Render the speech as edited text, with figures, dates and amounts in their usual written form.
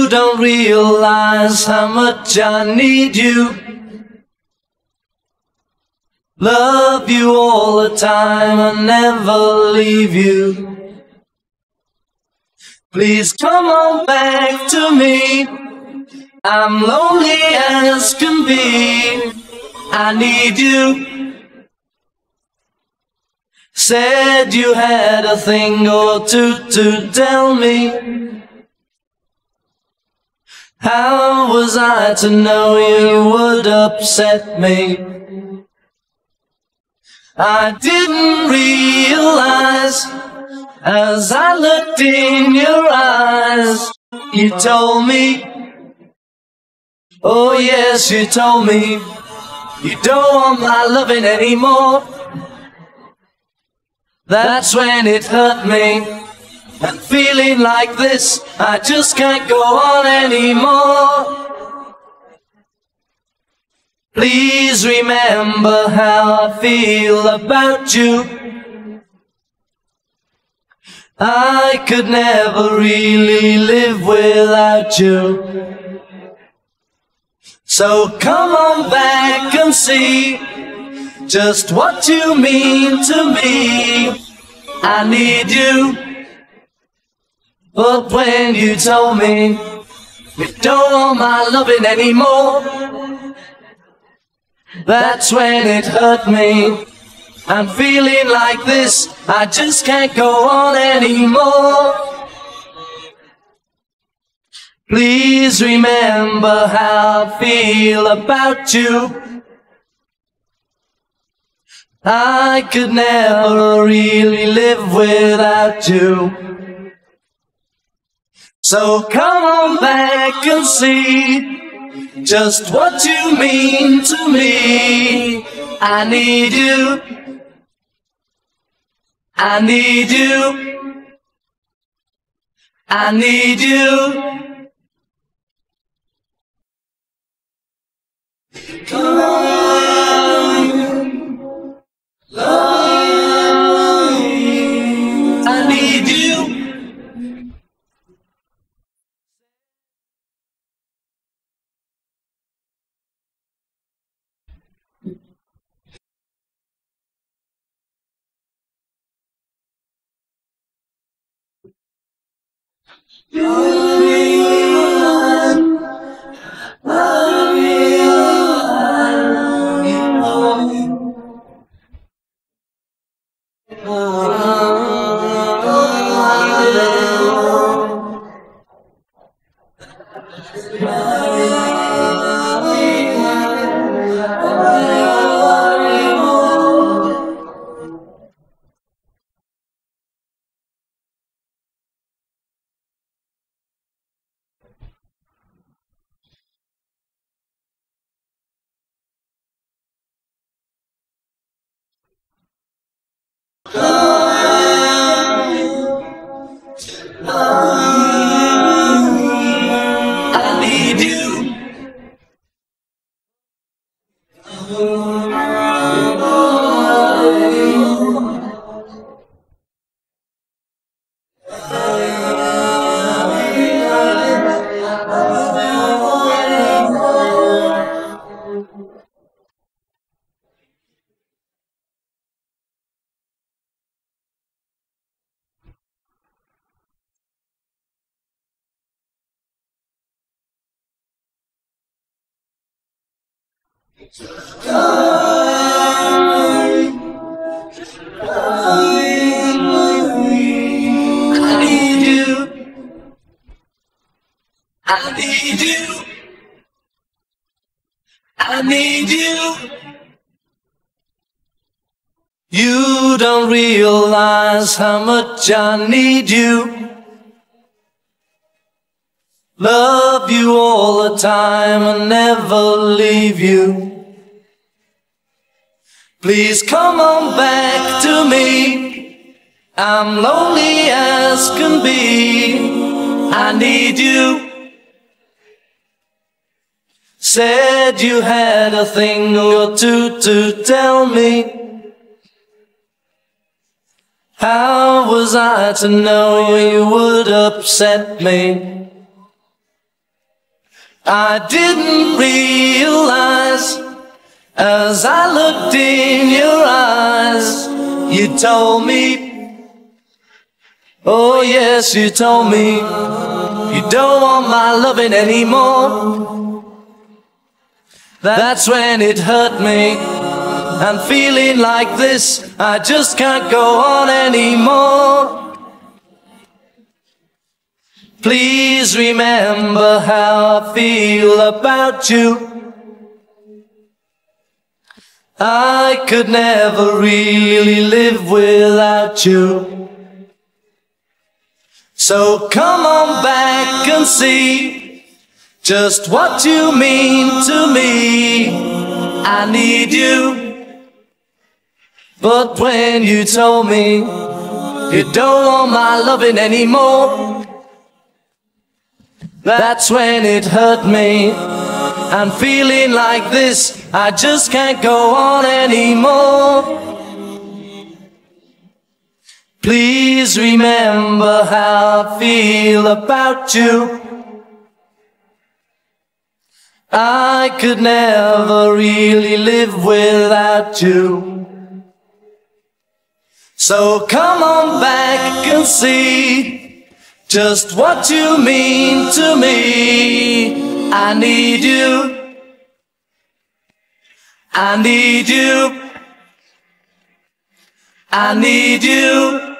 don't realize how much I need you. Love you all the time and never leave you. Please come on back to me. I'm lonely as can be. I need you. Said you had a thing or two to tell me. How was I to know you would upset me? I didn't realize as I looked in your eyes. You told me, oh yes, you told me, you don't want my loving anymore. That's when it hurt me, and feeling like this, I just can't go on anymore. Please remember how I feel about you. I could never really live without you. So come on back and see just what you mean to me. I need you. But when you told me you don't want my loving anymore, that's when it hurt me. I'm feeling like this, I just can't go on anymore. Please remember how I feel about you. I could never really live without you. So come on back and see just what you mean to me. I need you. I need you. I need you. Come on, love me. I need you. I need you. I need you. You don't realize how much I need you. Love you all the time and never leave you. Please come on back to me. I'm lonely as can be. I need you. Said you had a thing or two to tell me. How was I to know you would upset me? I didn't realize as I looked in your eyes, you told me, oh yes, you told me, you don't want my loving anymore. That's when it hurt me. I'm feeling like this, I just can't go on anymore. Please remember how I feel about you. I could never really live without you. So come on back and see just what you mean to me. I need you. But when you told me you don't want my loving anymore, that's when it hurt me. I'm feeling like this, I just can't go on anymore. Please remember how I feel about you. I could never really live without you. So come on back and see just what you mean to me. I need you. I need you. I need you.